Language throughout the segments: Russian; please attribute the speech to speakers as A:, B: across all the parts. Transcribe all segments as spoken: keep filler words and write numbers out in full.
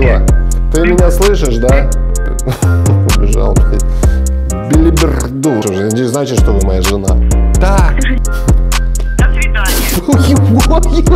A: Мила, ты меня слышишь, да? Убежал, блядь. Билиберду. Не значит, что вы моя жена. Да.
B: До свидания.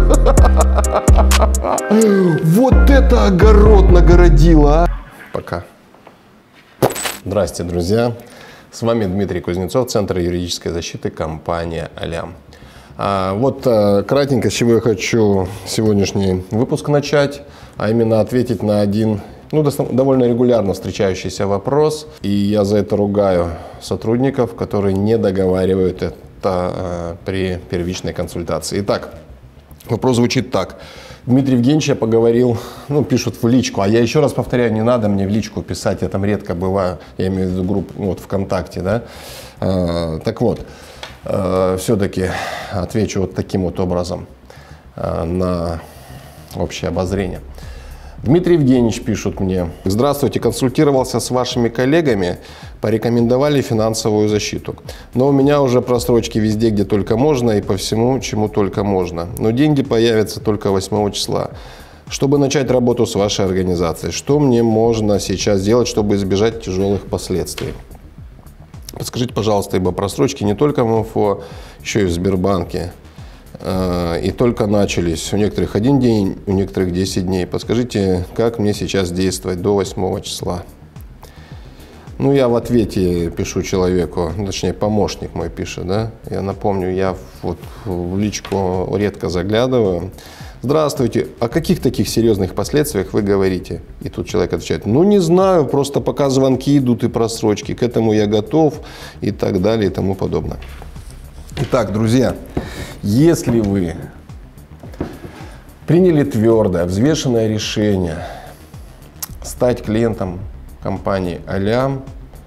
A: Вот это огород нагородила, а. Пока. Здрасте, друзья. С вами Дмитрий Кузнецов, Центр юридической защиты, компания Алям. А вот кратенько, с чего я хочу сегодняшний выпуск начать, а именно ответить на один, ну, довольно регулярно встречающийся вопрос. И я за это ругаю сотрудников, которые не договаривают это а, при первичной консультации. Итак, вопрос звучит так. Дмитрий Евгеньевич, я поговорил, ну, пишут в личку, а я еще раз повторяю, не надо мне в личку писать, я там редко бываю, я имею в виду группу, ну, вот ВКонтакте, да. А, так вот, а, все-таки отвечу вот таким вот образом а, на общее обозрение. Дмитрий Евгеньевич, пишут мне: здравствуйте, консультировался с вашими коллегами, порекомендовали финансовую защиту. Но у меня уже просрочки везде, где только можно, и по всему, чему только можно. Но деньги появятся только восьмого числа. Чтобы начать работу с вашей организацией, что мне можно сейчас сделать, чтобы избежать тяжелых последствий? Подскажите, пожалуйста, ибо просрочки не только в МФО, еще и в Сбербанке. И только начались. У некоторых один день, у некоторых десять дней. Подскажите, как мне сейчас действовать до восьмого числа? Ну, я в ответе пишу человеку, точнее, помощник мой пишет, да. Я напомню, я вот в личку редко заглядываю. Здравствуйте, о каких таких серьезных последствиях вы говорите? И тут человек отвечает: ну, не знаю, просто пока звонки идут и просрочки, к этому я готов, и так далее, и тому подобное. Итак, друзья, если вы приняли твердое, взвешенное решение стать клиентом компании Алям,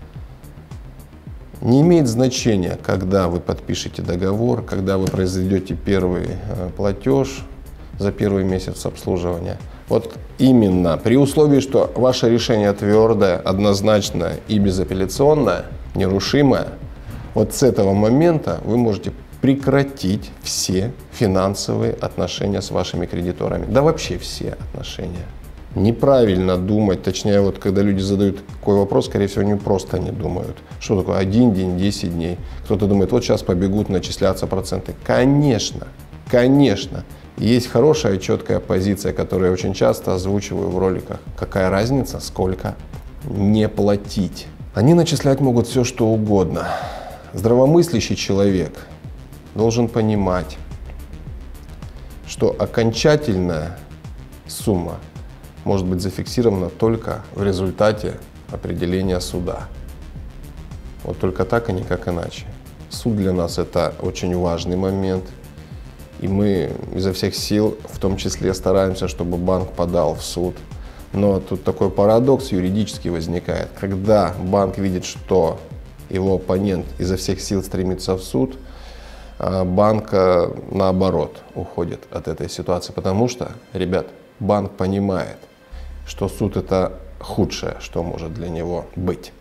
A: не имеет значения, когда вы подпишете договор, когда вы произведете первый платеж за первый месяц обслуживания. Вот именно при условии, что ваше решение твердое, однозначное и безапелляционное, нерушимое, вот с этого момента вы можете прекратить все финансовые отношения с вашими кредиторами. Да вообще все отношения. Неправильно думать, точнее, вот когда люди задают такой вопрос, скорее всего, они просто не думают. Что такое один день, десять дней? Кто-то думает, вот сейчас побегут начисляться проценты. Конечно, конечно. Есть хорошая, четкая позиция, которую я очень часто озвучиваю в роликах. Какая разница, сколько не платить? Они начислять могут все, что угодно. Здравомыслящий человек должен понимать, что окончательная сумма может быть зафиксирована только в результате определения суда. Вот только так и никак иначе. Суд для нас — это очень важный момент, и мы изо всех сил, в том числе, стараемся, чтобы банк подал в суд. Но тут такой парадокс юридически возникает. Когда банк видит, что его оппонент изо всех сил стремится в суд, банк, наоборот, уходит от этой ситуации, потому что, ребят, банк понимает, что суд — это худшее, что может для него быть.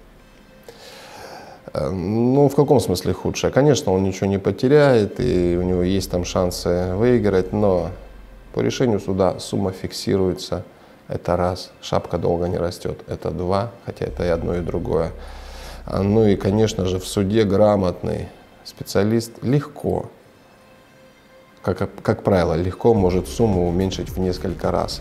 A: Ну, в каком смысле худшее? Конечно, он ничего не потеряет, и у него есть там шансы выиграть, но по решению суда сумма фиксируется. Это раз. Шапка долго не растет. Это два, хотя это и одно, и другое. Ну и, конечно же, в суде грамотный специалист легко, как, как правило, легко может сумму уменьшить в несколько раз.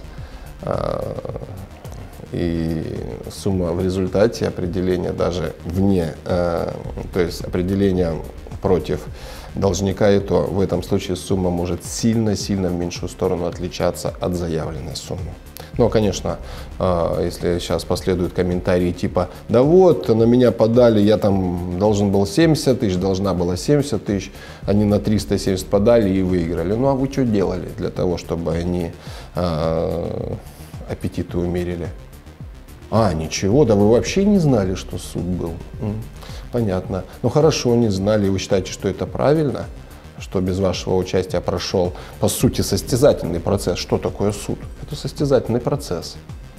A: И сумма в результате определения даже вне, то есть определения против должника, и то в этом случае сумма может сильно-сильно в меньшую сторону отличаться от заявленной суммы. Но, конечно, если сейчас последуют комментарии типа: да вот, на меня подали, я там должен был семьдесят тысяч, должна была семьдесят тысяч, они на триста семьдесят подали и выиграли. Ну а вы что делали для того, чтобы они а, аппетиты умерили? А, ничего, да вы вообще не знали, что суд был? Понятно. Ну хорошо, не знали, вы считаете, что это правильно? Что без вашего участия прошел, по сути, состязательный процесс. Что такое суд? Это состязательный процесс.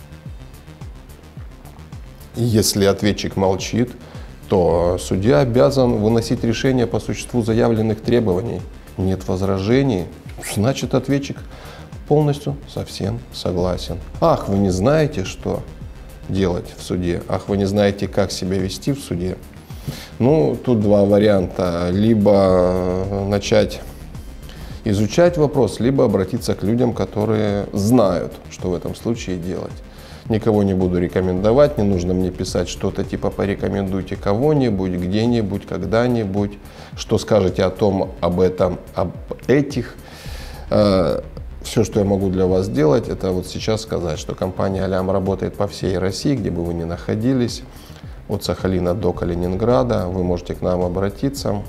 A: И если ответчик молчит, то судья обязан выносить решение по существу заявленных требований. Нет возражений, значит, ответчик Полностью совсем согласен. Ах, вы не знаете, что делать в суде? Ах, вы не знаете, как себя вести в суде? Ну, тут два варианта. Либо начать изучать вопрос, либо обратиться к людям, которые знают, что в этом случае делать. Никого не буду рекомендовать, не нужно мне писать что-то типа «порекомендуйте кого-нибудь, где-нибудь, когда-нибудь», что скажете о том, об этом, об этих. Все, что я могу для вас сделать, это вот сейчас сказать, что компания Алям работает по всей России, где бы вы ни находились, от Сахалина до Калининграда. Вы можете к нам обратиться,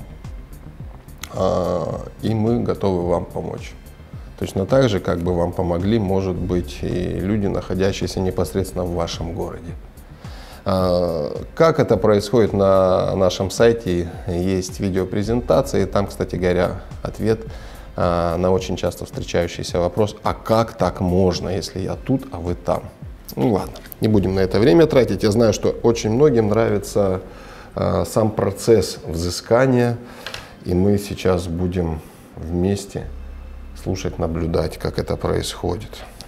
A: и мы готовы вам помочь. Точно так же, как бы вам помогли, может быть, и люди, находящиеся непосредственно в вашем городе. Как это происходит на нашем сайте, есть видеопрезентация, и там, кстати говоря, ответ на очень часто встречающийся вопрос: а как так можно, если я тут, а вы там? Ну ладно, не будем на это время тратить. Я знаю, что очень многим нравится сам процесс взыскания, и мы сейчас будем вместе слушать, наблюдать, как это происходит.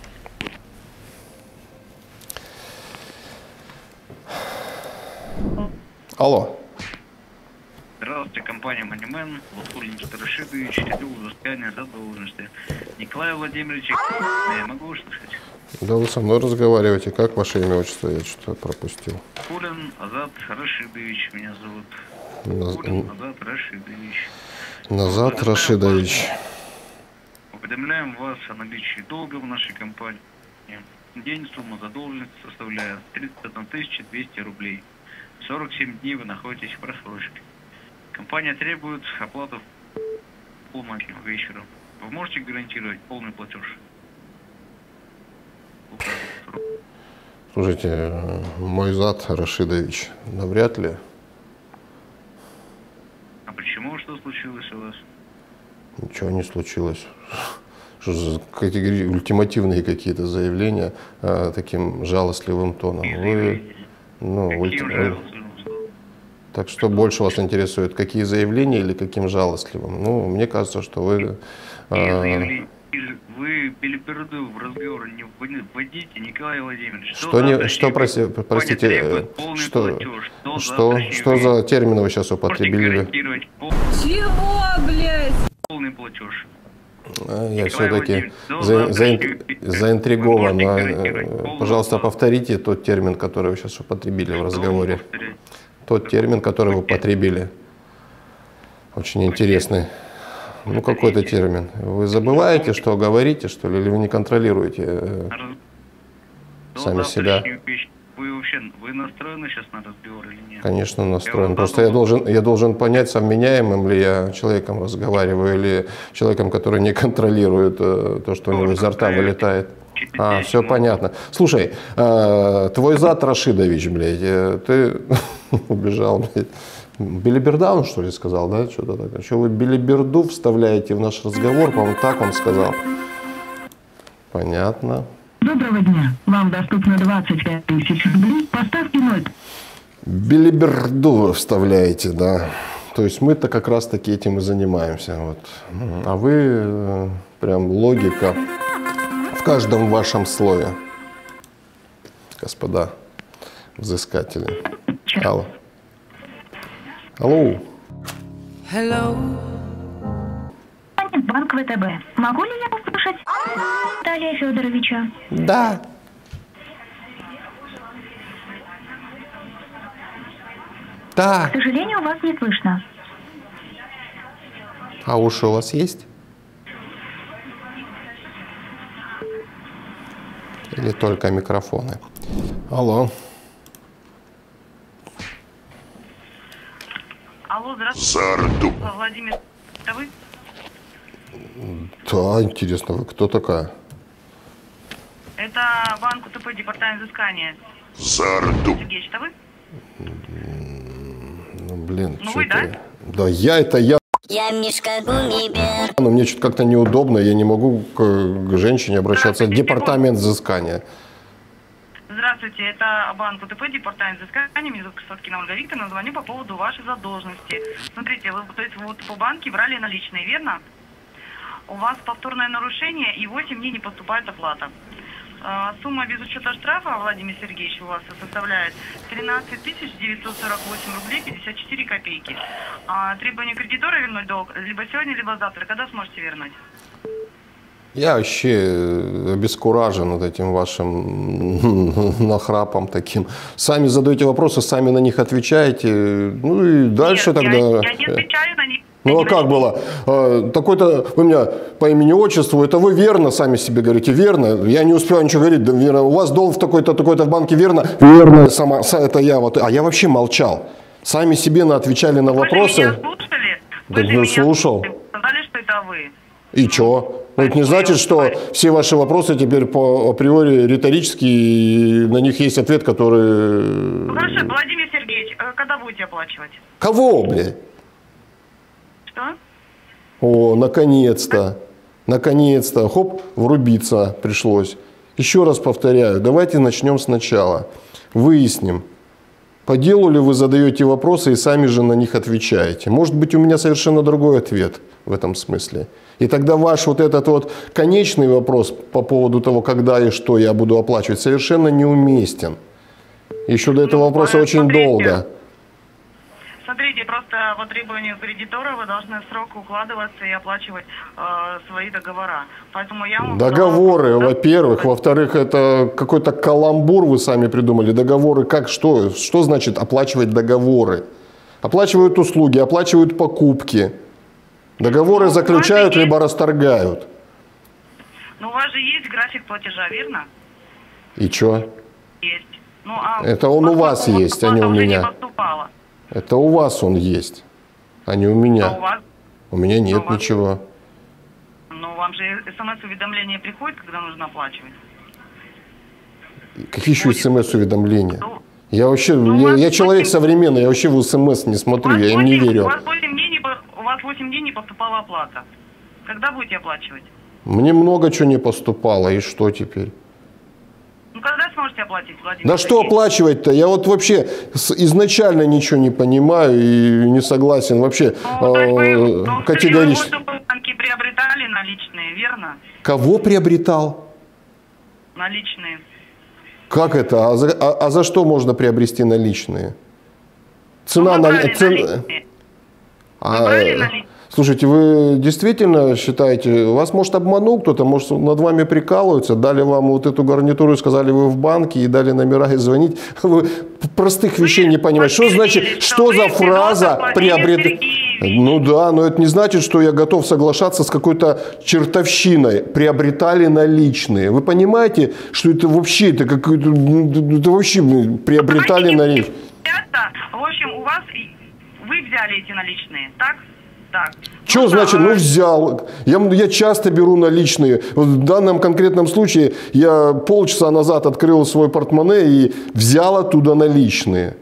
A: Алло.
B: Здравствуйте, компания Moneyman, Лукулин Рашидович, ряду взыскания задолженности. Николай Владимирович, я могу услышать?
A: Да вы со мной разговариваете. Как ваше имя, отчество? Я что-то пропустил.
B: Кулин Азат Рашидович меня зовут.
A: Наз...
B: Кулин Азат Рашидович.
A: Назад Рашидович.
B: Уведомляем вас о наличии долга в нашей компании. День сумма задолженности составляет тридцать одна тысяча двести рублей. сорок семь дней вы находитесь в просрочке. Компания требует оплату в полночного вечера. Вы можете гарантировать полный платеж?
A: Слушайте, мой зад Рашидович, навряд ли.
B: А почему? Что случилось у вас?
A: Ничего не случилось. Что за категории, ультимативные какие-то заявления а, таким жалостливым тоном? Вы, ну, ульти... Так что больше вас интересует, какие заявления или каким жалостливым? Ну, мне кажется, что вы...
B: А... Вы белиберду в разговор не вводите, Николай Владимирович.
A: Что, не, что проси, простите, что, что, что за термины вы сейчас употребили?
C: Чего, блядь?
B: Полный платеж.
A: Я все-таки за, за, заинтригован. Пожалуйста, повторите тот термин, который вы сейчас употребили в разговоре. Тот термин, который вы употребили. Очень интересный. Ну, какой-то термин. Вы забываете, что говорите, что ли, или вы не контролируете сами себя?
B: Вы вообще, вы настроены сейчас на разговор или нет?
A: Конечно, настроен. Просто я должен, я должен понять, сам меняемым ли я человеком разговариваю, или человеком, который не контролирует то, что у него изо рта вылетает. А, все понятно. Слушай, э, твой зад Рашидович, блядь, ты убежал, блядь. Белиберда он, что ли, сказал, да? Что-то такое. Что вы белиберду вставляете в наш разговор, по-моему, так он сказал. Понятно.
D: Доброго дня. Вам доступно двадцать пять тысяч рублей. Поставьте ноль.
A: Белиберду вы вставляете, да. То есть мы-то как раз-таки этим и занимаемся. Вот. А вы прям логика в каждом вашем слове. Господа взыскатели. Алло. Алло.
D: Hello. Банк ВТБ. Могу ли я услышать Виталия Федоровича?
A: Да. Да.
D: К сожалению, вас не слышно.
A: А уши у вас есть? Или только микрофоны? Алло.
B: Алло, здравствуйте. Владимир, это вы?
A: Да, интересно, вы кто такая?
B: Это банк УТП, департамент взыскания.
A: Сарду.
B: Сергеевич, это вы?
A: Ну, блин,
B: ну,
A: что
B: вы,
A: это?
B: Да?
A: да, я это я.
E: Я Мишка Гуммибер.
A: Но мне что-то как-то неудобно, я не могу к, к женщине обращаться. Департамент взыскания.
B: Здравствуйте, это банк УТП, департамент взыскания. Меня зовут Красоткина Ольга Викторовна. Звоню по поводу вашей задолженности. Смотрите, вы, то есть, вы по банке брали наличные, верно?
F: у вас повторное нарушение и восемь дней не поступает оплата. Сумма без учета штрафа, Владимир Сергеевич, у вас составляет тринадцать тысяч девятьсот сорок восемь рублей пятьдесят четыре копейки. А требование кредитора вернуть долг либо сегодня, либо завтра. Когда сможете вернуть?
A: Я вообще обескуражен вот этим вашим нахрапом таким. Сами задаете вопросы, сами на них отвечаете. Ну и дальше
F: Нет,
A: тогда...
F: Я, я не отвечаю на них.
A: Ну а как было? Такой-то вы меня по имени-отчеству, это вы верно сами себе говорите, верно? Я не успеваю ничего говорить, да, верно. У вас долг в такой-то, такой-то в банке, верно? Верно. Сама, это я вот. А я вообще молчал. Сами себе на отвечали на вопросы.
F: Вы же меня слушали?
A: Да
F: Вы же
A: не
F: меня
A: слушал.
F: сказали, что это вы.
A: И что? Это не значит, что все ваши вопросы теперь по априори риторические, и на них есть ответ, который...
F: Ну хорошо, Владимир Сергеевич, когда будете оплачивать?
A: Кого, блядь?
F: Что?
A: О, наконец-то. Наконец-то. Хоп, врубиться пришлось. Еще раз повторяю, давайте начнем сначала. Выясним, по делу ли вы задаете вопросы и сами же на них отвечаете. Может быть, у меня совершенно другой ответ в этом смысле. И тогда ваш вот этот вот конечный вопрос по поводу того, когда и что я буду оплачивать, совершенно неуместен. Еще до этого вопроса очень
F: Смотрите.
A: долго.
F: Смотрите, просто по требованию кредитора вы должны в срок укладываться и оплачивать э, свои договора. Поэтому я вам
A: Договоры,
F: сказала,
A: во-первых. Во-вторых, это какой-то каламбур вы сами придумали. Договоры как? Что? Что значит оплачивать договоры? Оплачивают услуги, оплачивают покупки. Договоры
F: Ну,
A: заключают,
F: есть-
A: либо расторгают.
F: Ну, у вас же есть график платежа, верно?
A: И что?
F: Есть. Ну, а
A: Это он у вас
F: поскольку
A: есть, а не у
F: оплата уже
A: меня.
F: Не поступала.
A: Это у вас он есть, а не у меня.
F: А у вас?
A: У меня нет
F: у вас?
A: ничего.
F: Ну, вам же смс-уведомление приходит, когда нужно оплачивать.
A: Какие еще смс-уведомления?
F: Ну,
A: Я вообще,
F: Ну, у
A: я,
F: вас
A: я человек
F: восемь-
A: современный, я вообще в смс не
F: у
A: смотрю,
F: вас
A: я им не
F: восемь-
A: верю.
F: У вас восемь дней не по- у вас восемь дней не поступала оплата. Когда будете оплачивать?
A: Мне много чего не поступало, и что теперь?
F: Ну, когда сможете оплатить, Владимир?
A: Да что
F: Сергеевич?
A: оплачивать-то? Я вот вообще с- изначально ничего не понимаю и не согласен вообще
F: Ну, то есть вы,
A: э,
F: ну,
A: категорически.
F: Вы в банке приобретали наличные, верно?
A: Кого приобретал?
F: Наличные.
A: Как это? А за, а- а за что можно приобрести наличные? Цена
F: Ну, вы
A: на-
F: брали
A: цен-
F: наличные.
A: А,
F: Вы брали наличные?
A: Слушайте, вы действительно считаете, вас может обманул кто-то, может над вами прикалываются, дали вам вот эту гарнитуру и сказали, вы в банке, и дали номера и звонить. Вы простых вещей не понимаете. Что значит,
F: подтвердили,
A: что
F: что
A: за
F: вы
A: фраза
F: Федотов Владимир
A: приобрет...
F: Сергеевич.
A: Ну да, но это не значит, что я готов соглашаться с какой-то чертовщиной. Приобретали наличные. Вы понимаете, что это вообще, это какой-то, это вообще приобретали наличные.
F: В общем, у вас, и- вы взяли эти наличные, так? Так.
A: Что
F: Ну,
A: значит,
F: да,
A: ну
F: а-
A: взял. Я, я часто беру наличные. Вот в данном конкретном случае я полчаса назад открыл свой портмоне и взял оттуда наличные.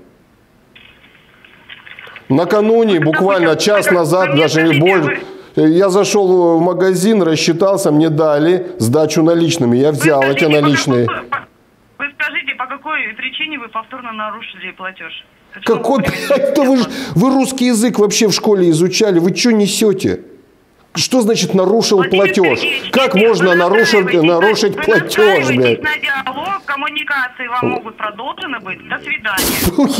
A: Накануне, буквально час назад, даже не больше, я зашел в магазин, рассчитался, мне дали сдачу наличными. Я
F: Вы
A: взял эти
F: скажите, по
A: наличные.
F: какой- по- Вы скажите, по какой причине вы повторно нарушили платеж? Почему
A: Какой,
F: вы
A: блядь,
F: привели
A: да вы, ж-
F: оплату?
A: вы русский язык вообще в школе изучали, вы что несете? Что значит нарушил
F: Владимир
A: платеж?
F: Сергеевич,
A: Как
F: если
A: можно
F: вы
A: нарушить,
F: настраиваетесь на-
A: нарушить
F: вы
A: платеж,
F: настраиваетесь
A: блядь?
F: на диалог, коммуникации вам могут продолжены быть. До свидания.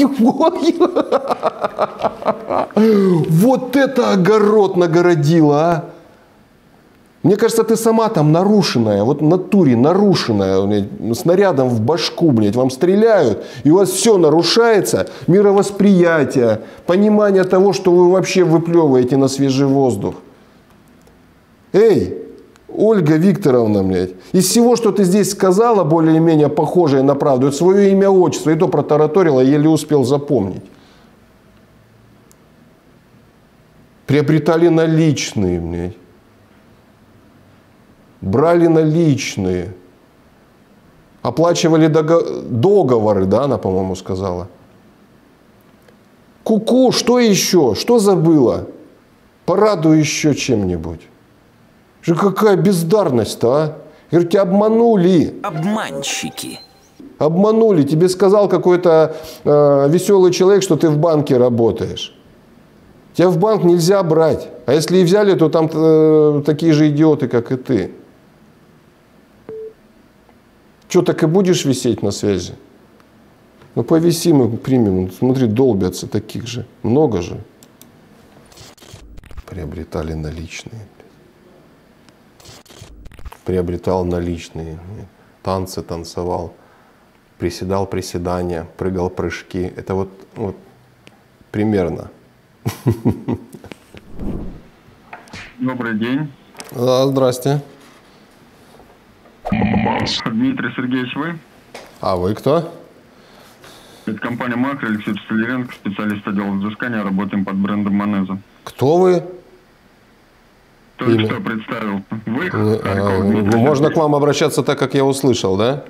A: Вот это огород нагородила, а! Мне кажется, ты сама там нарушенная, вот в натуре нарушенная, блядь, снарядом в башку, блядь, вам стреляют, и у вас все нарушается, мировосприятие, понимание того, что вы вообще выплевываете на свежий воздух. Эй, Ольга Викторовна, блядь, из всего, что ты здесь сказала, более-менее похожее на правду, это свое имя, отчество, и то протараторила, еле успел запомнить. Приобретали наличные, блядь. Брали наличные. Оплачивали дого- договоры, да, она, по-моему, сказала. Ку-ку, что еще? Что забыла? Порадуй еще чем-нибудь. Что какая бездарность-то, а? Я говорю, тебя обманули.
G: Обманщики.
A: Обманули. Тебе сказал какой-то э, веселый человек, что ты в банке работаешь. Тебя в банк нельзя брать. А если и взяли, то там э, такие же идиоты, как и ты. Что, так и будешь висеть на связи? Ну, повиси, мы примем. Смотри, долбятся таких же. Много же. Приобретали наличные. Приобретал наличные. Танцы танцевал. Приседал приседания. Прыгал прыжки. Это вот, вот примерно.
G: Добрый день.
A: Да, здрасте.
G: Дмитрий Сергеевич, вы?
A: А вы кто?
G: Это компания «Макро», Алексей Столяренко, специалист отдела взыскания, работаем под брендом «Монеза».
A: Кто вы?
G: Только
A: Имя.
G: что представил. Вы?
A: А,
G: Харьков,
A: ну,
G: Дмитрий
A: можно
G: Сергеевич.
A: к вам обращаться так, как я услышал, да?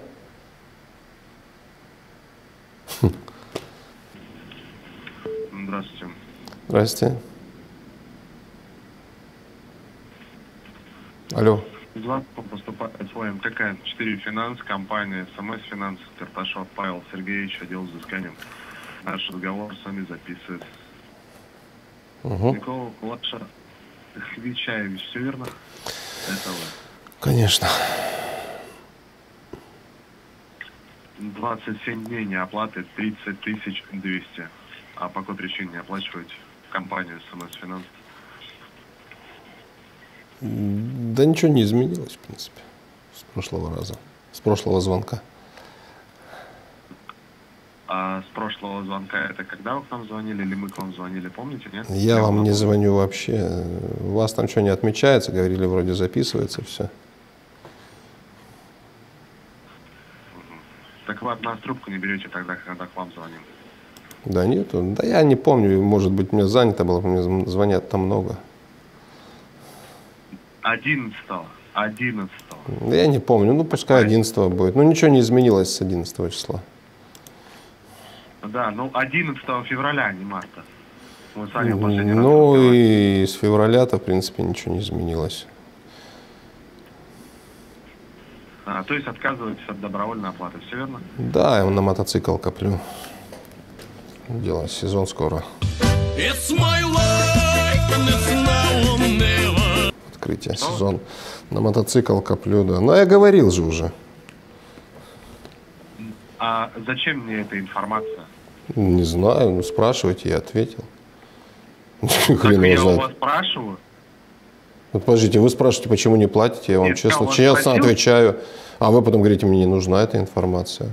H: Здравствуйте.
A: Здрасте. Алло.
H: Звонок поступает с вами МТК четыре Финанс, компания СМС Финанс, Карташов Павел Сергеевич, отдел взыскания. Наш разговор с вами записывает.
A: Угу.
H: Никола Кулаша Хвичаевич, все верно? Это вы.
A: Конечно.
H: двадцать семь дней неоплаты, тридцать тысяч двести. А по какой причине не оплачиваете компанию СМС Финанс?
A: Да ничего не изменилось, в принципе, с прошлого раза, с прошлого звонка.
H: А с прошлого звонка это когда вы к нам звонили или мы к вам звонили, помните, нет?
A: Я вам не звоню вообще. У вас там что не отмечается, говорили, вроде записывается все.
H: Так вы от нас трубку не берете тогда, когда к вам звоним?
A: Да нету. Да я не помню, может быть, мне занято было, мне звонят там много.
H: одиннадцатого. одиннадцатого.
A: Да я не помню, ну пускай одиннадцатого будет. Ну ничего не изменилось с одиннадцатого числа.
H: Да, ну одиннадцатого февраля, а не марта. Мы с вами в последний раз
A: Ну
H: разговаривали.
A: и с февраля-то, в принципе, ничего не изменилось.
H: А, то есть отказываетесь от добровольной оплаты, все верно?
A: Да, я на мотоцикл коплю. Дело, сезон скоро. Открытие, сезон. На мотоцикл коплю, да. Но я говорил же уже.
H: А зачем мне эта информация?
A: Не знаю, ну спрашивайте, я ответил.
H: Так
A: Хрен
H: я
A: его
H: у
A: знает.
H: вас спрашиваю.
A: Вот подождите, вы спрашиваете, почему не платите, я вам
H: Нет, я
A: честно,
H: у вас
A: честно
H: спросил.
A: отвечаю. А вы потом говорите, мне не нужна эта информация.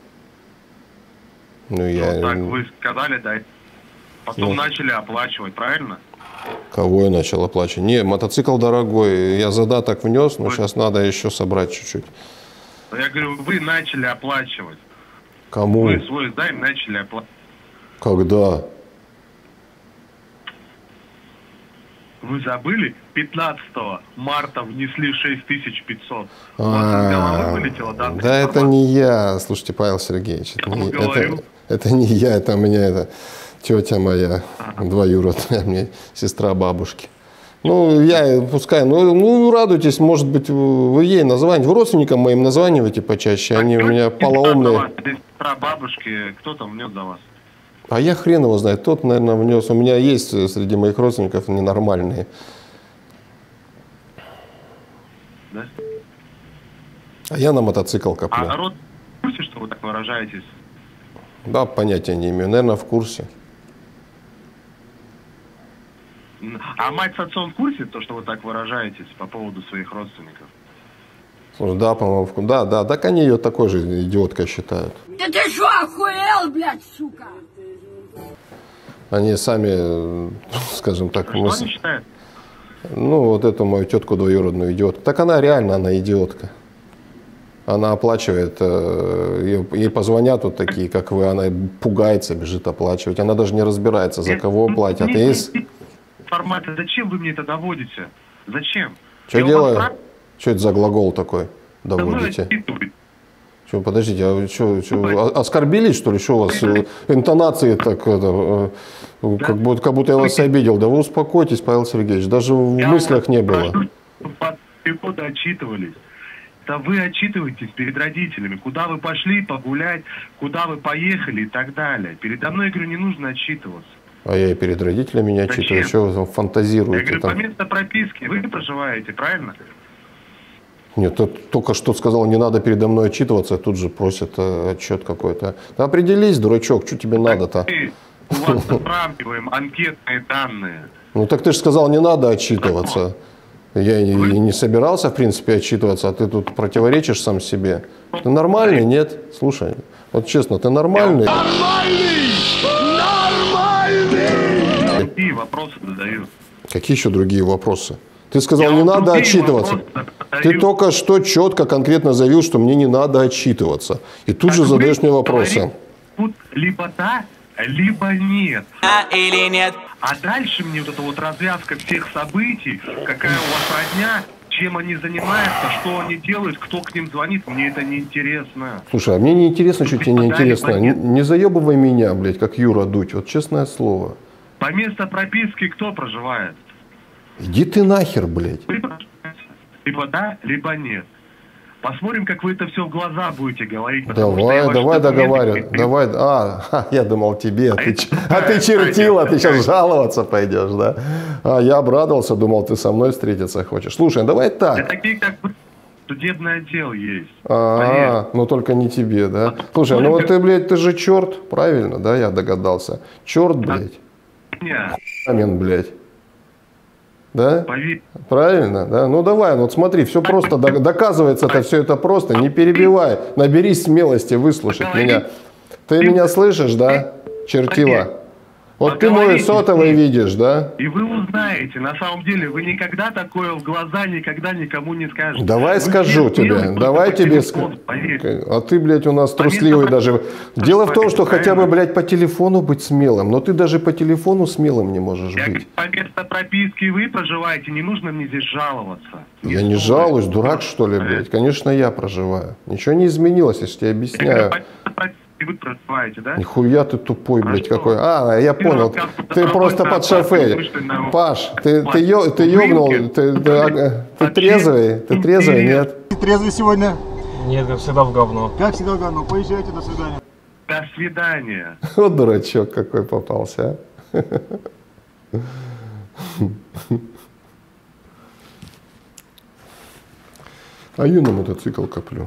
A: Ну, я...
H: Ну, так вы сказали, да. Потом
A: Ну.
H: начали оплачивать, правильно?
A: Кого я начал оплачивать? Не, мотоцикл дорогой. Я задаток внес, но
H: Вы-
A: сейчас надо еще собрать чуть-чуть.
H: Я говорю, вы начали оплачивать.
A: Кому?
H: Вы свой займ начали оплачивать.
A: Когда?
H: Вы забыли? пятнадцатого марта внесли шесть тысяч пятьсот. У вас из головы
A: А,
H: вылетела данная
A: да, это
H: информация.
A: не я. Слушайте, Павел Сергеевич, это
H: Я
A: не,
H: вам говорю.
A: это, это не я, это у меня это тетя моя, двоюродная, мне сестра бабушки. Ну, я, пускай, ну, ну, радуйтесь, может быть, вы вы ей названите, вы родственникам моим названивайте почаще, они у меня полоумные.
H: Сестра бабушки, кто там внес за вас?
A: А я хрен его знает, тот, наверное, внес. У меня есть среди моих родственников ненормальные.
H: Да?
A: А я на мотоцикл коплю.
H: А род в курсе, что вы так выражаетесь?
A: Да, понятия не имею, наверное, в курсе.
H: А мать с отцом в курсе, то, что вы так выражаетесь по поводу своих родственников?
A: Слушай, да, по-моему, в- да, да, так они ее такой же идиоткой считают.
C: Да ты что, охуел, блядь, сука?
A: Они сами, э, скажем так,
H: Что
A: мы с-
H: они считают?
A: ну, вот эту мою тетку двоюродную идиотку. Так она реально, она идиотка. Она оплачивает, э, ей, ей позвонят вот такие, как вы, она пугается, бежит оплачивать. Она даже не разбирается, за кого платят. И есть...
H: Информация, зачем вы мне это доводите? Зачем?
A: Что
H: Я у вас
A: делаю?
H: спрашиваю,
A: Что это за глагол такой?
H: со мной
A: Доводите.
H: отчитывайтесь.
A: Что, подождите, а вы что, что, оскорбились, что ли? Что у вас э, интонации так, это, э, как, будто, как будто я вас обидел? Да вы успокойтесь, Павел Сергеевич, даже в
H: Я
A: мыслях
H: вас
A: не было.
H: спрашиваю, чтобы по переходу отчитывались. Да вы отчитываетесь перед родителями. Куда вы пошли погулять, куда вы поехали и так далее. Передо мной, я говорю, не нужно отчитываться.
A: А я и перед родителями не отчитываю, что вы фантазируете.
H: Я говорю,
A: там.
H: по месту прописки вы проживаете, правильно?
A: Нет, ты только что сказал, не надо передо мной отчитываться, тут же просят э, отчет какой-то. Да определись, дурачок, что тебе надо-то?
H: У вас сравниваем анкетные данные.
A: Ну так ты же сказал, не надо отчитываться. Я и и не собирался, в принципе, отчитываться, а ты тут противоречишь сам себе. Ты нормальный, нет? Слушай, вот честно, ты нормальный?
H: Нормальный! Нормальный! Какие вопросы задаю?
A: Какие еще другие вопросы? Ты сказал,
H: Я
A: не надо
H: другие
A: отчитываться.
H: задаю.
A: Ты только что четко, конкретно заявил, что мне не надо отчитываться. И тут
H: Так
A: же
H: вы
A: задаешь мне вопросы.
H: говорите, тут либо да, либо нет.
I: Да или нет?
H: А дальше мне вот эта вот развязка всех событий, какая у вас родня, чем они занимаются, что они делают, кто к ним звонит, мне это не интересно.
A: Слушай, а мне не интересно, что тебе не интересно. Не,
H: Понятно.
A: не заебывай меня, блядь, как Юра Дудь. Вот честное слово.
H: По месту прописки кто проживает?
A: Иди ты нахер, блядь.
H: Вы проживаете? Либо да, либо нет. Посмотрим, как вы это все в глаза будете говорить. потому что я
A: Давай,
H: ваши
A: давай
H: документы
A: договаривай.
H: прикрыл.
A: Давай. А, ха, я думал тебе. А ты, ч-
H: это
A: а ты
H: какая
A: чертила, ты сейчас
H: разница?
A: жаловаться пойдешь, да? А я обрадовался, думал, ты со мной встретиться хочешь. Слушай, давай
H: Да
A: так.
H: такие, как вы, судебный отдел есть.
A: А, ну только не тебе, да? Слушай, ну вот ты, блядь, ты же черт, правильно, да, я догадался. Черт, блядь.
H: Нет,
A: Амин, блядь. Да?
H: поверь.
A: Правильно, да? Ну давай, ну вот смотри, все просто, до- доказывается это все это просто, не перебивай, наберись смелости выслушать меня. Ты меня слышишь, да, чертила? Вот ты мой сотовый видишь, да?
H: И вы узнаете, на самом деле, вы никогда такое в глаза никогда никому не скажете.
A: Давай
H: Вы
A: скажу
H: все
A: тебе,
H: делаете
A: давай
H: по
A: тебе
H: телефону,
A: скажу.
H: поверь.
A: А ты, блядь, у нас
H: По
A: трусливый
H: месту
A: даже.
H: прописки.
A: Дело в том, что хотя бы,
H: Правильно.
A: блядь, по телефону быть смелым, но ты даже по телефону смелым не можешь
H: Я
A: быть.
H: по месту прописки вы проживаете, не нужно мне здесь жаловаться.
A: Я не
H: стоит.
A: жалуюсь, дурак что ли, блядь? Конечно, я проживаю. Ничего не изменилось, я же тебе
H: Я говорю,
A: объясняю.
H: по месту прописки вы проживаете, да?
A: Нихуя ты тупой, блядь,
H: что?
A: какой. А, я
H: Ты
A: понял.
H: рассказывай,
A: Ты
H: что
A: просто
H: такое
A: под шофе.
H: вышли на-
A: Паш, ты, ты, ё- ты
H: Рынки.
A: ёбнул, ты, ты, ага, ты
H: Вообще
A: трезвый, ты трезвый,
H: интерес.
A: нет?
J: Ты трезвый сегодня?
K: Нет, как всегда в говно.
J: Как всегда, говно. Поезжайте, до свидания.
H: До свидания.
A: Вот дурачок какой попался, а. А я на мотоцикл коплю.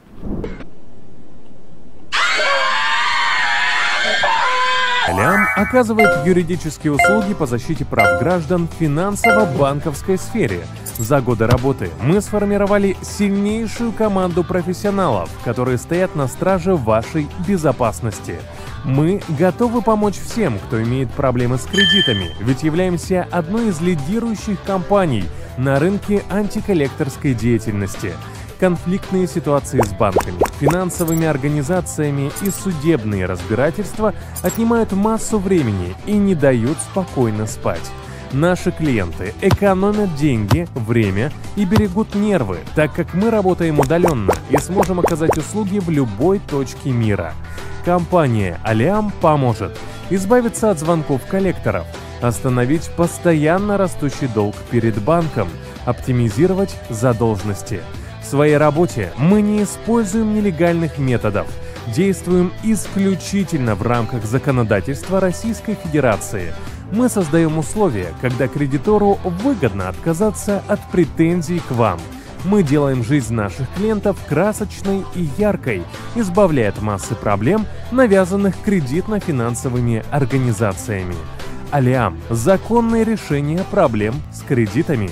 L: Алям оказывает юридические услуги по защите прав граждан в финансово-банковской сфере. За годы работы мы сформировали сильнейшую команду профессионалов, которые стоят на страже вашей безопасности. Мы готовы помочь всем, кто имеет проблемы с кредитами, ведь являемся одной из лидирующих компаний на рынке антиколлекторской деятельности. Конфликтные ситуации с банками, финансовыми организациями и судебные разбирательства отнимают массу времени и не дают спокойно спать. Наши клиенты экономят деньги, время и берегут нервы, так как мы работаем удаленно и сможем оказать услуги в любой точке мира. Компания Алям поможет избавиться от звонков коллекторов, остановить постоянно растущий долг перед банком, оптимизировать задолженности. В своей работе мы не используем нелегальных методов, действуем исключительно в рамках законодательства Российской Федерации. Мы создаем условия, когда кредитору выгодно отказаться от претензий к вам. Мы делаем жизнь наших клиентов красочной и яркой, избавляя от массы проблем, навязанных кредитно-финансовыми организациями. Алям – законное решение проблем с кредитами.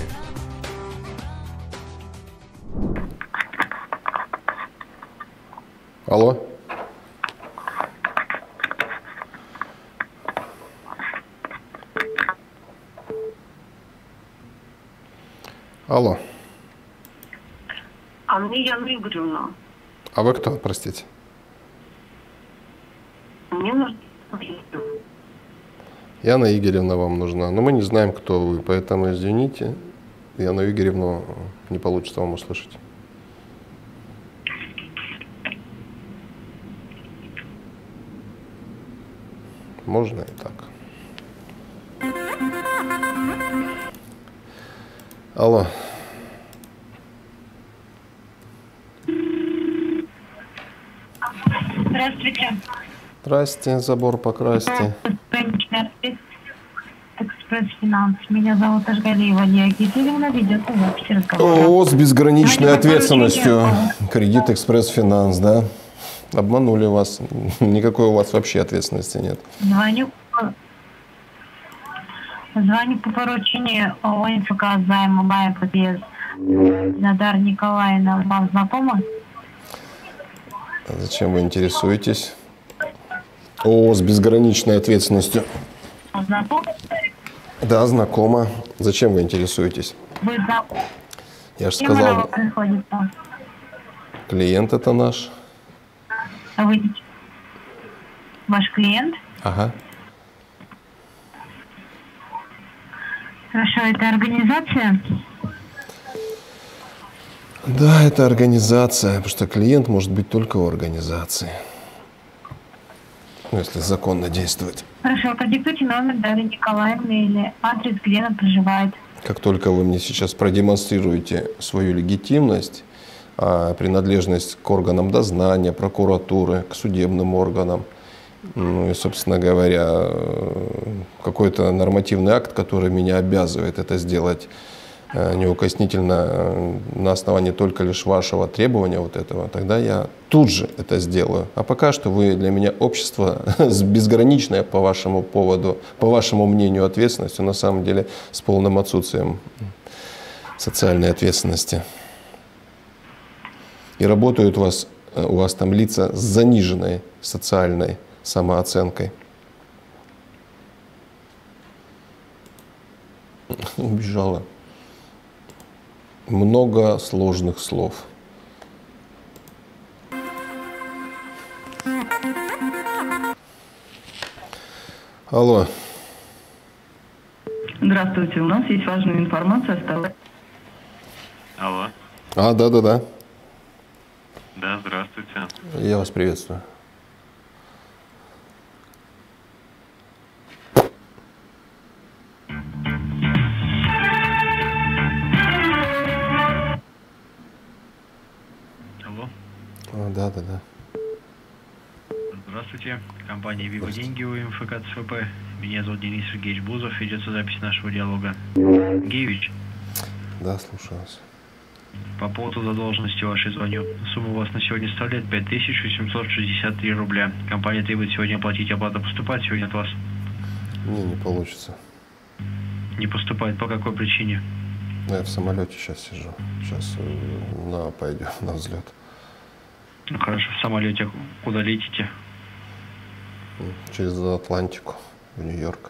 A: Алло? Алло.
F: А мне Яна Игоревна.
A: А вы кто, простите?
F: Мне нужно...
A: Яна Игоревна вам нужна. Но мы не знаем, кто вы, поэтому извините. Яну Игоревну не получится вам услышать. Можно и так. Алло.
M: Здравствуйте.
A: Здрасте, забор покрасьте.
D: Экспресс-финанс. Меня зовут Ажгалиева Лия Гитилевна. Ведется запись разговора.
A: О, с безграничной ответственностью. Кредит Экспресс-финанс, да? Обманули вас. Никакой у вас вообще ответственности нет.
D: Звоню, звоню по поручению ООО «НФК займа Майя подъезд». Надар Николаевна, вам знакома?
A: А зачем вы интересуетесь? О, с безграничной ответственностью.
D: Знакома?
A: Да, знакома. Зачем вы интересуетесь?
D: Вы знакомы?
A: Я же сказал,
D: приходится?
A: клиент это наш.
D: А вы ваш клиент?
A: Ага.
D: Хорошо, это организация?
A: Да, это организация, потому что клиент может быть только у организации. Ну, если законно действовать.
D: Хорошо, продиктуйте номер Дарьи Николаевны или адрес, где она проживает.
A: Как только вы мне сейчас продемонстрируете свою легитимность, принадлежность к органам дознания, прокуратуры, к судебным органам, ну и, собственно говоря, какой-то нормативный акт, который меня обязывает это сделать неукоснительно на основании только лишь вашего требования вот этого, тогда я тут же это сделаю. А пока что вы для меня общество с безграничной по вашему поводу, по вашему мнению, ответственностью, на самом деле с полным отсутствием социальной ответственности. И работают у вас, у вас там лица с заниженной социальной самооценкой. Убежала. Много сложных слов. Алло.
F: Здравствуйте, у нас есть важная информация. Осталась.
H: Алло.
A: А, да-да-да.
H: Да, здравствуйте.
A: Я вас приветствую.
B: Алло.
A: А, да-да-да.
B: Здравствуйте. Компания «Вива Деньги» у МФК ЦФП. Меня зовут Денис Сергеевич Бузов. Ведется запись нашего диалога. Геевич.
A: Да, слушаю вас.
B: По поводу задолженности вашей звоню. Сумма у вас на сегодня составляет пять тысяч восемьсот шестьдесят три рубля. Компания требует сегодня оплатить, оплата поступает сегодня от вас?
A: Не, не получится.
B: Не поступает по какой причине?
A: Я в самолете сейчас сижу. Сейчас на, пойдем на взлет.
B: Ну, хорошо, в самолете куда летите?
A: Через Атлантику, в Нью-Йорк.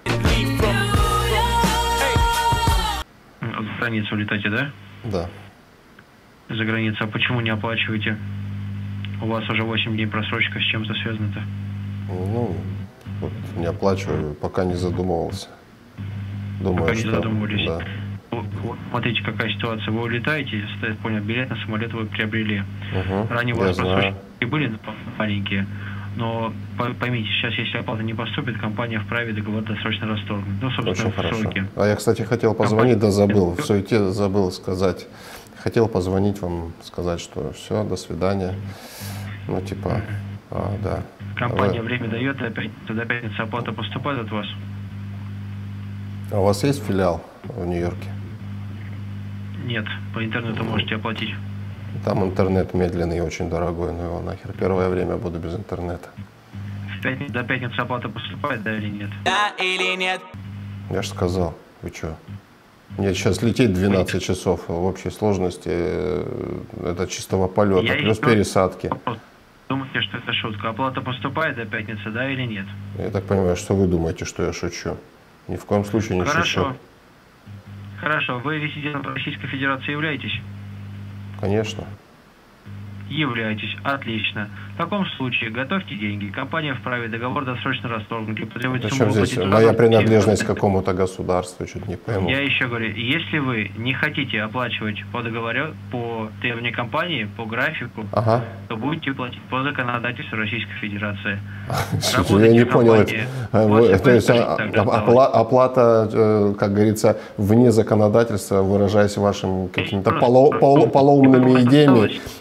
B: За границу летаете, да?
A: Да.
B: За границу. А почему не оплачиваете? У вас уже восемь дней просрочка. С чем это связано-то?
A: Ну, вот не оплачиваю, пока не задумывался. Думаю,
B: пока не
A: что,
B: задумывались.
A: Да.
B: Вот, смотрите, какая ситуация. Вы улетаете, я понял, билет на самолет вы приобрели.
A: Угу,
B: Ранее у вас просрочки были маленькие. Но поймите, сейчас, если оплата не поступит, компания вправе договор досрочно расторгнуть. Ну, собственно,
A: очень хорошо.
B: сроки.
A: А я, кстати, хотел позвонить, да забыл. В суете забыл сказать. Хотел позвонить вам, сказать, что все, до свидания. Ну, типа, а, да.
B: Компания
A: Вы...
B: время дает, до пятницы, до пятницы оплата поступает от вас?
A: А у вас есть филиал в Нью-Йорке?
B: Нет, по интернету можете оплатить.
A: Там интернет медленный и очень дорогой, но его нахер. Первое время буду без интернета.
B: В пятницу, до пятницы оплата поступает, да или нет?
I: Да или нет?
A: Я же сказал, вы что? Мне сейчас лететь двенадцать часов в общей сложности, это чистого полета,
B: Я
A: плюс
B: еще...
A: пересадки.
B: Думаете, что это шутка? Оплата поступает до пятницы, да или нет?
A: Я так понимаю, что вы думаете, что я шучу. Ни в коем случае не
B: Хорошо.
A: шучу.
B: Хорошо. Вы резидентом Российской Федерации являетесь?
A: Конечно.
B: Являетесь. Отлично. В таком случае готовьте деньги. Компания вправе договор досрочно расторгнуть. И потребует
A: Причем
B: сумму
A: здесь
B: выплатить
A: моя
B: сразу.
A: принадлежность к какому-то государству, чуть не пойму.
B: Я еще говорю, если вы не хотите оплачивать по договору, по требованию компании, по графику,
A: ага.
B: то будете платить по законодательству Российской Федерации.
A: Я не понял это. То есть оплата, как говорится, вне законодательства, выражаясь вашими какими-то полоумными идеями, эксплуатируется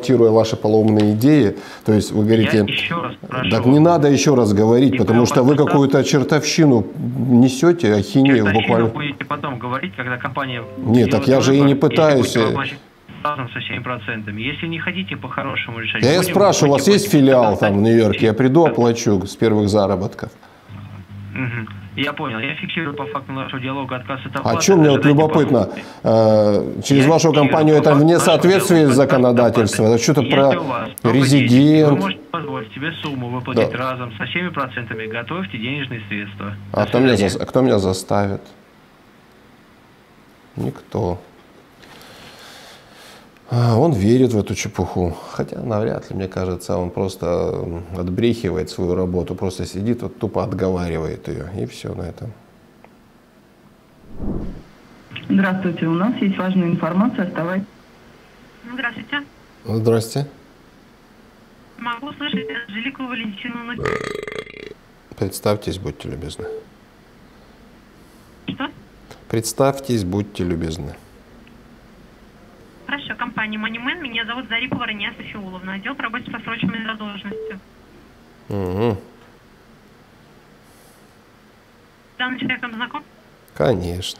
A: эксплуатируя ваши полоумные идеи, то есть вы говорите...
B: Я еще раз прошу.
A: Так не надо еще раз говорить,
B: И
A: потому
B: вы
A: что вы
B: просто-
A: какую-то чертовщину несете, ахинею
B: Чертовщину
A: буквально.
B: будете потом говорить, когда компания...
A: Нет, так
B: делает
A: я же и
B: выбор,
A: не
B: если
A: пытаюсь.
B: будете выплачивать разом со всеми процентами. Если не хотите по-хорошему решать...
A: Я, я
B: будем,
A: спрашиваю, у вас
B: будете-
A: есть филиал там в Нью-Йорке? Я приду, оплачу с первых заработков.
B: Мгм. Я понял. Я фиксирую по факту нашего диалога отказ от
A: А
B: оплаты.
A: что мне вот
B: Ожидайте
A: любопытно,
B: по-
A: э, через
B: Я
A: вашу компанию
B: фиксирую
A: это
B: по
A: вне
B: факту
A: соответствия
B: нашего
A: с
B: диалога
A: законодательством? Это что-то
B: Если
A: про
B: у вас много денег, вы
A: резидент?
B: можете позволить себе сумму выплатить
A: Да.
B: разом со всеми процентами. Готовьте денежные средства.
A: А
B: До
A: кто меня,
B: свидания.
A: зас- кто меня заставит? Никто. А, он верит в эту чепуху. Хотя навряд ли, мне кажется, он просто отбрехивает свою работу, просто сидит, вот тупо отговаривает ее. И все на этом.
I: Здравствуйте, у нас есть важная информация, оставайтесь.
F: Здравствуйте.
A: Здрасте.
F: Могу слышать Анжелику Валентиновну.
A: Представьтесь, будьте любезны.
F: Что?
A: Представьтесь, будьте любезны.
F: Хорошо, компания Moneyman. Меня зовут Зарипова Рания Софиуловна. Отдел по работе с просроченной задолженностью.
A: Угу.
F: Данный человек вам знаком?
A: Конечно.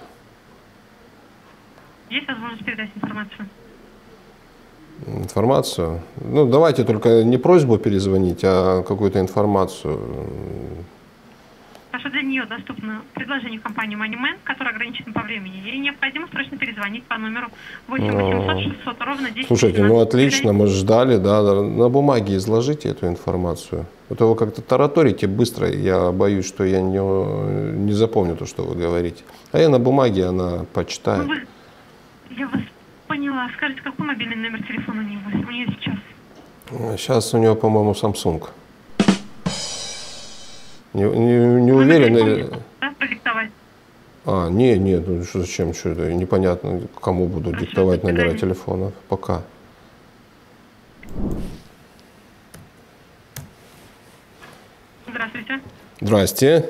F: Есть возможность передать информацию?
A: Информацию? Ну, давайте только не просьбу перезвонить, а какую-то информацию.
F: Хорошо, для нее доступно предложение компании Moneyman, которое ограничено по времени. Ей необходимо срочно перезвонить по номеру восемь восемьсот шестьсот ровно десять.
A: Слушайте, ну отлично, мы ждали, да, на бумаге изложите эту информацию. А то вы как-то тараторите быстро, я боюсь, что я не, не запомню то, что вы говорите. А я на бумаге, она почитает.
F: Ну, вы... Я вас поняла. Скажите, какой мобильный номер телефона у нее, у нее сейчас?
A: Сейчас у него, по-моему, Samsung. Не, не, не уверен. или-
F: Да, продиктовать.
A: А, не, нет, ну что, зачем, что это, непонятно, кому буду диктовать номера телефонов. Пока.
F: Здравствуйте.
A: Здрасте.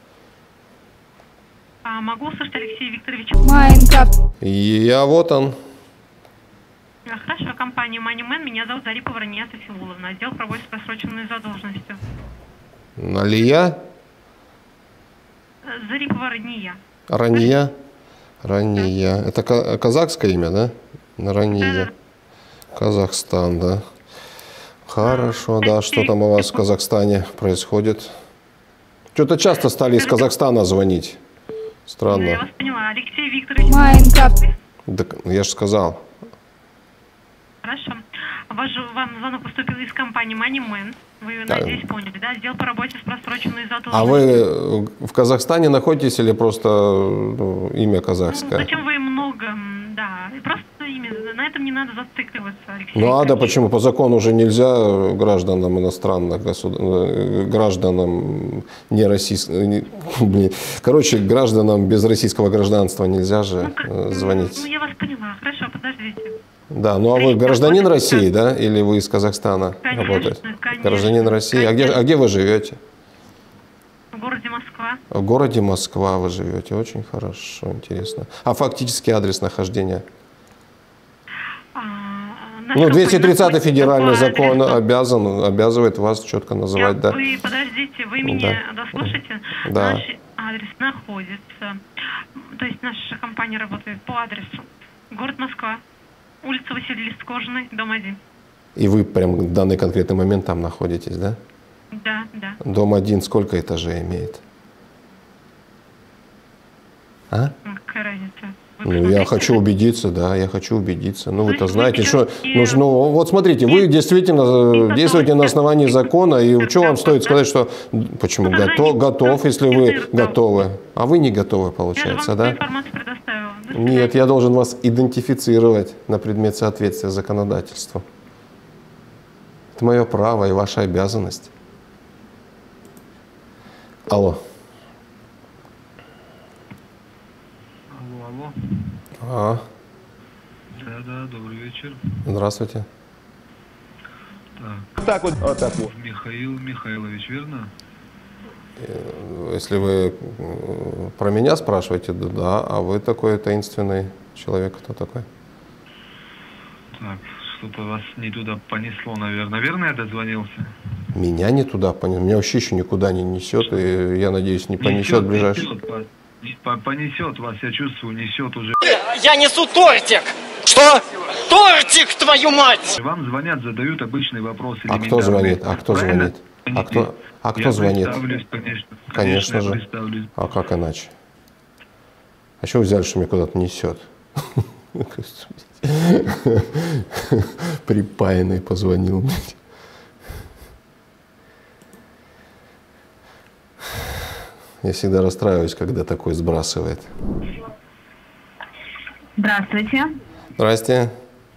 F: А, могу услышать Алексея Викторовича?
A: Я вот он.
F: А, Хорошо, компания Moneyman. Меня зовут Зарипова Рания Софиуловна. Отдел по работе с просроченной задолженностью.
A: Налия?
F: Э, Зарипова Рания.
A: Рания? Рания. Это ка- казахское имя, да? Рания. Казахстан, да. Хорошо, да. Что там у вас в Казахстане происходит? Что-то часто стали из Казахстана звонить.
F: Я
A: Странно.
F: вас поняла. Алексей Викторович.
A: Так, я же сказал.
F: Хорошо. Ваш, вам звонок поступил из компании Moneyman. Вы,
A: Да.
F: надеюсь, поняли, да? Отдел по работе с просроченной задолженностью.
A: А вы в Казахстане находитесь или просто ну, имя казахское?
F: Зачем вы много, м, да, и просто имя, на этом не надо зацикливаться, Алексей.
A: Ну а да, почему? По закону уже нельзя гражданам иностранных государств, гражданам не российских, блин, короче, гражданам без российского гражданства нельзя же э, звонить.
F: Ну, я вас поняла. Хорошо, подождите.
A: Да, ну а вы гражданин России, да, или вы из Казахстана
F: Конечно,
A: работаете?
F: конечно,
A: Гражданин России. А где, а где вы живете?
F: В городе Москва.
A: В городе Москва вы живете. Очень хорошо, интересно. А фактический адрес нахождения? Ну, двести тридцатый федеральный закон обязан, обязывает вас четко называть, да.
F: Вы, подождите, вы меня дослушайте.
A: Да.
F: Наш адрес находится, то есть наша компания работает по адресу город Москва, улица Василия Листкожиной, дом один.
A: И вы прям в данный конкретный момент там находитесь, да?
F: Да, да.
A: Дом один сколько этажей имеет? А?
F: Какая разница?
A: Ну, я хочу убедиться, да, я хочу убедиться. Ну, вы-то
F: есть вы
A: знаете, что
F: сейчас
A: нужно... Вот смотрите, вы действительно действуете на основании закона, и что вам стоит сказать, что... Почему? Готов, готов, если вы готовы. А вы не готовы, получается, да?
F: Информацию предоставила.
A: Нет, я должен вас идентифицировать на предмет соответствия законодательству. Это мое право и ваша обязанность. Алло.
B: Алло, алло.
A: А,
B: Да, да, добрый вечер.
A: здравствуйте.
B: Так,
J: Так вот, вот так вот.
B: Михаил Михайлович, верно?
A: Если вы э, про меня спрашиваете, да, да, а вы такой таинственный человек, кто такой?
B: Так,
H: что-то вас не туда понесло, наверное. Наверное, я дозвонился.
A: Меня не туда понесло. Меня вообще еще никуда не несет. И я надеюсь, не понесет в ближайшее.
H: Несет вас, понесет вас, я чувствую, несет уже.
M: Я несу тортик! Что? Тортик, твою мать!
H: Вам звонят, задают обычные вопросы.
A: А кто звонит? А кто
H: Правильно?
A: звонит? А кто, а кто
H: я
A: звонит?
H: Конечно, конечно,
A: конечно же.
H: представлюсь.
A: А как иначе? А что вы взяли, что меня куда-то несет? Припаянный позвонил мне. Я всегда расстраиваюсь, когда такой сбрасывает.
D: Здравствуйте.
A: Здрасте.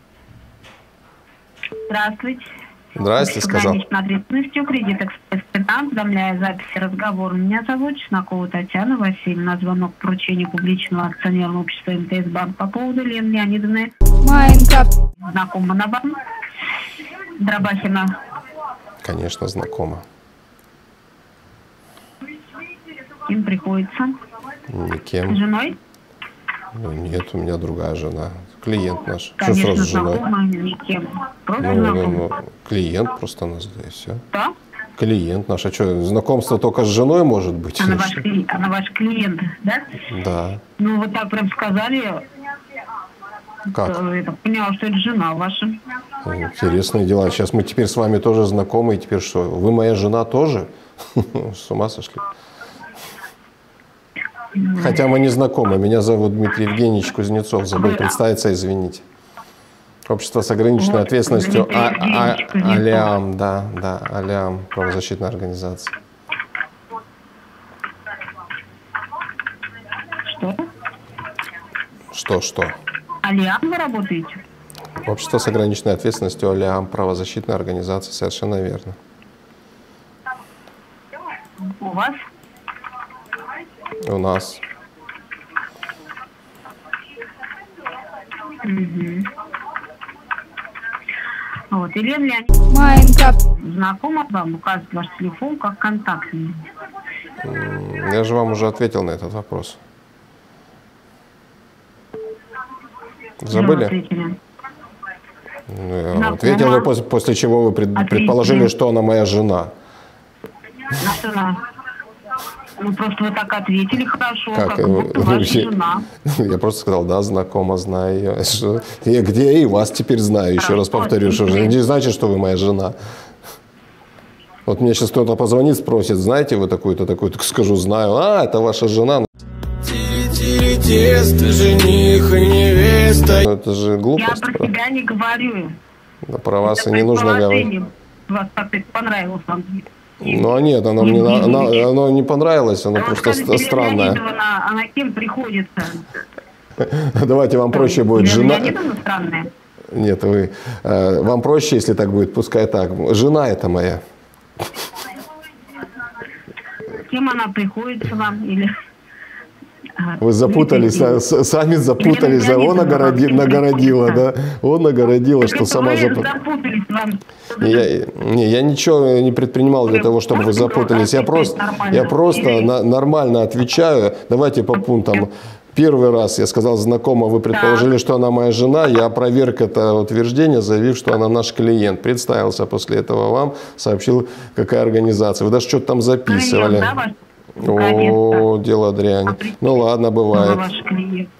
D: Здравствуйте.
A: Здрасте, сказал.
D: С ответственностью кредит экспресс финанс, давляя записи разговора. Меня зовут Чеснокова Татьяна Васильевна. Звонок по поручению публичного акционерного общества МТС Банк по поводу Лены Леонидовны. Майнкрафт. Знакома на банк? Дробахина.
A: Конечно, знакома.
D: Кем приходится?
A: Никем.
D: Женой?
A: Ну, нет, у меня другая жена. Клиент наш.
D: Конечно,
A: что сразу с женой?
D: знакома, никем. Просто
A: Ну, ну,
D: знакома.
A: ну, клиент просто нас, да и все.
D: Да?
A: Клиент наш. А что, знакомство только с женой может быть?
D: Она ваш, кли- она ваш клиент, да?
A: Да.
D: Ну, вот так прям сказали.
A: Как?
D: То Я так поняла, что это жена ваша.
A: Интересные дела. Сейчас мы теперь с вами тоже знакомы. И теперь что? Вы моя жена тоже? С ума сошли? Хотя мы не знакомы. Меня зовут Дмитрий Евгеньевич Кузнецов. Забыл представиться, извините. Общество с ограниченной
D: Вот,
A: ответственностью
D: Дмитрий
A: А-
D: Евгеньевич
A: А-
D: Кузнецов.
A: Алиам, да, да, Алиам, правозащитная организация.
D: Что?
A: Что, что?
D: Алиам вы работаете?
A: Общество с ограниченной ответственностью Алиам, правозащитная организация, совершенно верно.
D: У вас?
A: У нас.
D: Угу. Вот, Елена Леонидовна. Майнкрафт. Знакома вам, указывает ваш телефон как контактный.
A: М, Я же вам уже ответил на этот вопрос. Забыли?
D: Ответили.
A: Ну, я
D: Знакома.
A: ответил, и после, после чего вы пред-
D: Ответили.
A: предположили, что она моя жена.
D: На что она? Ну, просто вы так ответили хорошо, как,
A: Как,
D: будто
A: э,
D: ваша
A: вообще?
D: жена.
A: Я просто сказал, да, знакома, знаю ее. Что- Я где я и вас теперь знаю, еще раз повторю, что же не значит, что вы моя жена. Вот мне сейчас кто-то позвонит, спросит, знаете вы такую-то, такую-то, скажу, знаю, а, это ваша жена.
N: Тесто, жених и невеста.
A: Ну, это же
D: Я
A: глупость.
D: про себя не говорю.
A: Да, про вас и
D: Это
A: не нужно говорить.
D: предположение. Вас как-то это понравилось вам.
A: Ну, а нет, оно мне на- оно, оно не понравилось, оно просто
D: Скажите,
A: ст- странное.
D: Леонидовна, Она, она кем приходится?
A: Давайте вам проще будет.
D: Елена
A: Жена...
D: Леонидовна странная?
A: Нет, вы, э, вам проще, если так будет, пускай так. Жена это моя.
D: Кем она приходится вам? Или...
A: Вы запутались,
D: Или-
A: с- сами запутались.
D: Елена
A: Он
D: Леонидовна
A: огороди-
D: вам
A: нагородила, да? Он нагородила,
D: Так
A: что
D: это
A: сама
D: вы
A: запуталась.
D: запутались вам.
A: Я, не, я ничего не предпринимал для того, чтобы вы запутались. Я просто, я просто на- нормально отвечаю. Давайте по пунктам. Первый раз я сказал знакомо, вы предположили, что она моя жена. Я опроверг это утверждение, заявив, что она наш клиент. Представился после этого вам, сообщил, какая организация. Вы даже что-то там записывали.
D: Клиент, да, ваш?
A: О, дело дрянь. Ну ладно,
D: Кто
A: бывает.
D: ваш клиент?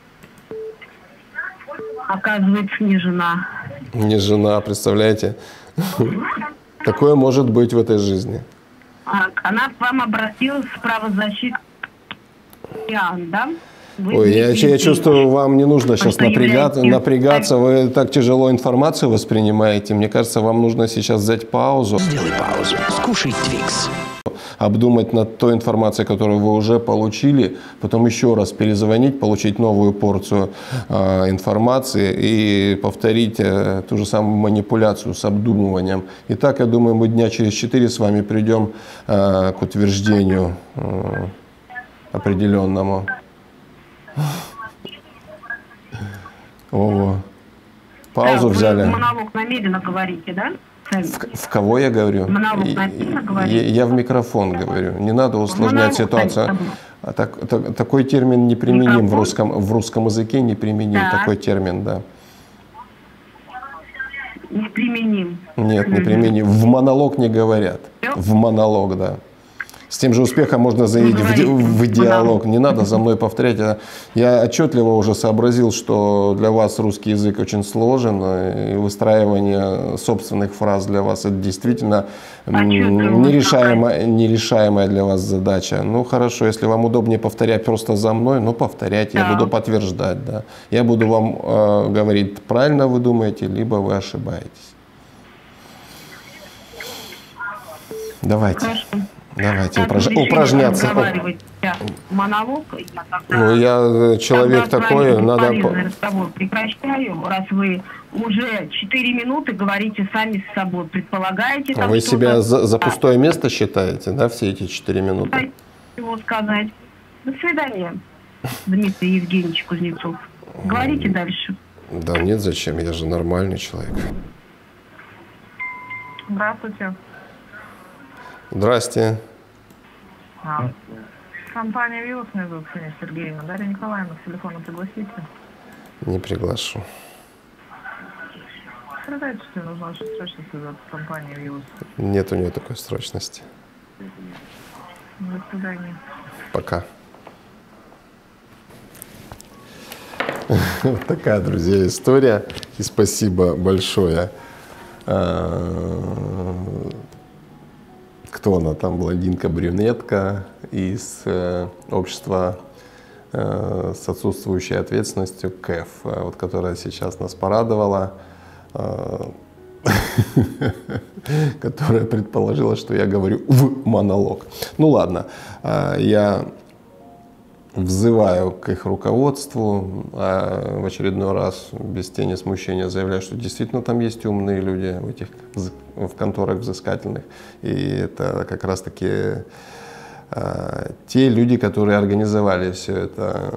D: Оказывается, не жена.
A: Не жена, представляете? Такое может быть в этой жизни.
D: А, Она к вам обратилась с правозащитой, да? Вы
A: Ой, я,
D: Дмитрий
A: я чувствую, вам не нужно сейчас
D: Что
A: напрягаться,
D: являетесь-
A: напрягаться. Вы так тяжело информацию воспринимаете. Мне кажется, вам нужно сейчас взять паузу.
N: Сделай паузу, скушай Твикс.
A: Обдумать над той информацией, которую вы уже получили, потом еще раз перезвонить, получить новую порцию э, информации и повторить э, ту же самую манипуляцию с обдумыванием. И так, я думаю, мы дня через четыре с вами придем э, к утверждению э, определенному. О, паузу
D: Да,
A: взяли.
D: Вы монолог намеренно говорите, да?
A: В, в кого я говорю?
D: Монолог
A: И-
D: намеренно
A: и-
D: говорите?
A: я в микрофон говорю. Не надо усложнять
D: Монолог
A: ситуацию.
D: намеренно.
A: А так- так- такой термин не применим в
D: Микрофон?
A: русском, в русском языке, не применим
D: Да.
A: такой термин, да.
D: неприменим.
A: Нет, неприменим. В монолог не говорят. В монолог, да. С тем же успехом можно заявить в, ди в диалог. Не надо за мной повторять. Я, я отчетливо уже сообразил, что для вас русский язык очень сложен, и выстраивание собственных фраз для вас это действительно нерешаемая, нерешаемая для вас задача. Ну хорошо, если вам удобнее повторять просто за мной, ну повторяйте, да. Я буду подтверждать. Да. Я буду вам э, говорить, правильно вы думаете, либо вы ошибаетесь. Давайте. Хорошо. Давайте упраж... упражняться.
D: Монолог. Я
A: ну, я человек такой, надо...
D: Разговор прекращаю, раз вы уже четыре минуты говорите сами с собой, предполагаете...
A: Там, вы себя за, за пустое место считаете, да, все эти четыре минуты?
D: Чего сказать. До свидания, Дмитрий Евгеньевич Кузнецов. Говорите дальше.
A: Да нет, зачем, я же нормальный человек.
F: Здравствуйте.
A: Здрасте.
F: А, компания «Вилус» меня зовут Ксения Сергеевна. Дарья Николаевна, к телефону пригласите?
A: Не приглашу.
F: Передайте, что мне нужно очень срочно связаться с компанией «Вилус».
A: Нет у нее такой срочности.
F: До свидания.
A: Пока. Вот такая, друзья, история. И спасибо большое. Кто она там, блондинка-брюнетка из э, общества э, с отсутствующей ответственностью КЭФ, э, вот, которая сейчас нас порадовала, э, которая предположила, что я говорю в монолог. Ну ладно, э, я взываю к их руководству, а в очередной раз без тени смущения заявляю, что действительно там есть умные люди в этих в конторах взыскательных. И это как раз таки а, те люди, которые организовали все это,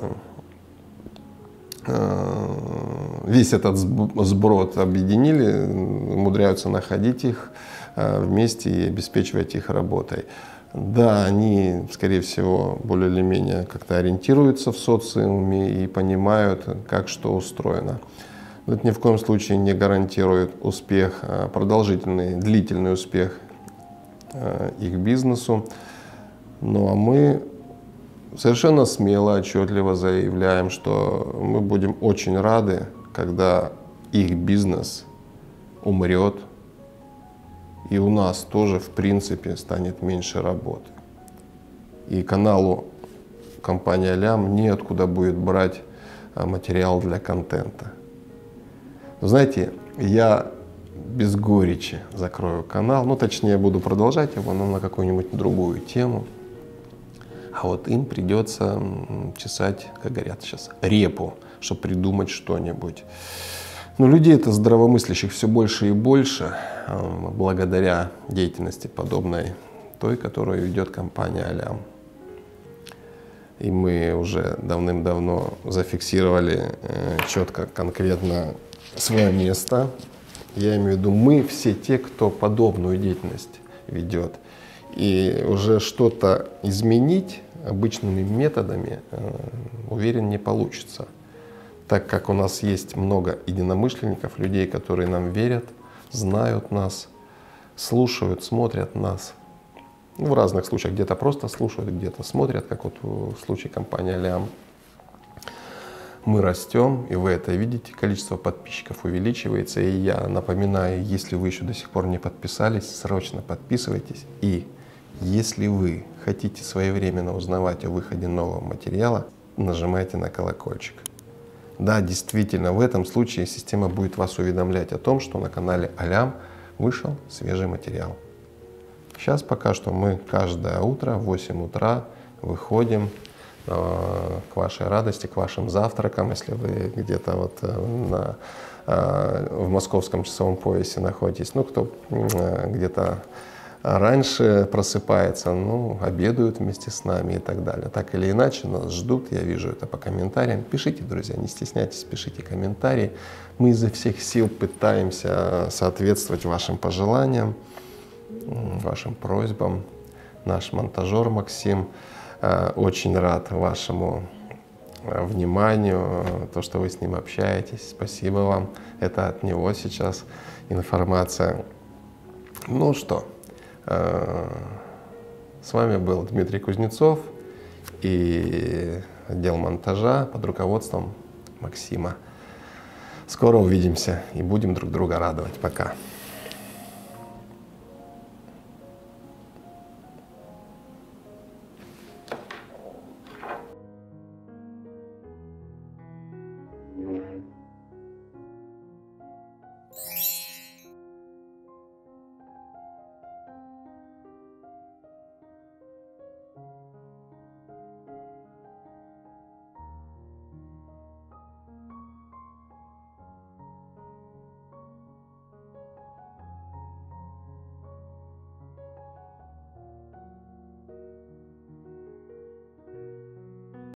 A: а, весь этот сброд объединили, умудряются находить их а, вместе и обеспечивать их работой. Да, они, скорее всего, более или менее как-то ориентируются в социуме и понимают, как что устроено. Но это ни в коем случае не гарантирует успех, продолжительный, длительный успех их бизнесу. Ну а мы совершенно смело, отчетливо заявляем, что мы будем очень рады, когда их бизнес умрет, и у нас тоже, в принципе, станет меньше работы. И каналу компании «Алям» неоткуда будет брать материал для контента. Но знаете, я без горечи закрою канал, ну точнее буду продолжать его, но на какую-нибудь другую тему. А вот им придется чесать, как говорят сейчас, репу, чтобы придумать что-нибудь. Но людей-то здравомыслящих все больше и больше, благодаря деятельности подобной той, которую ведет компания «Алям». И мы уже давным-давно зафиксировали четко, конкретно свое место. Я имею в виду мы, все те, кто подобную деятельность ведет. И уже что-то изменить обычными методами, уверен, не получится. Так как у нас есть много единомышленников, людей, которые нам верят, знают нас, слушают, смотрят нас. В разных случаях где-то просто слушают, где-то смотрят, как вот в случае компании «Алям». Мы растем, и вы это видите, количество подписчиков увеличивается. И я напоминаю, если вы еще до сих пор не подписались, срочно подписывайтесь. И если вы хотите своевременно узнавать о выходе нового материала, нажимайте на колокольчик. Да, действительно, в этом случае система будет вас уведомлять о том, что на канале «Алям» вышел свежий материал. Сейчас пока что мы каждое утро в восемь утра выходим э, к вашей радости, к вашим завтракам, если вы где-то вот э, на, э, в московском часовом поясе находитесь. Ну, кто э, где-то раньше просыпается, ну, обедают вместе с нами и так далее. Так или иначе, нас ждут, я вижу это по комментариям. Пишите, друзья, не стесняйтесь, пишите комментарии. Мы изо всех сил пытаемся соответствовать вашим пожеланиям, вашим просьбам. Наш монтажер Максим очень рад вашему вниманию, то, что вы с ним общаетесь. Спасибо вам. Это от него сейчас информация. Ну что, с вами был Дмитрий Кузнецов и отдел монтажа под руководством Максима. Скоро увидимся и будем друг друга радовать. Пока.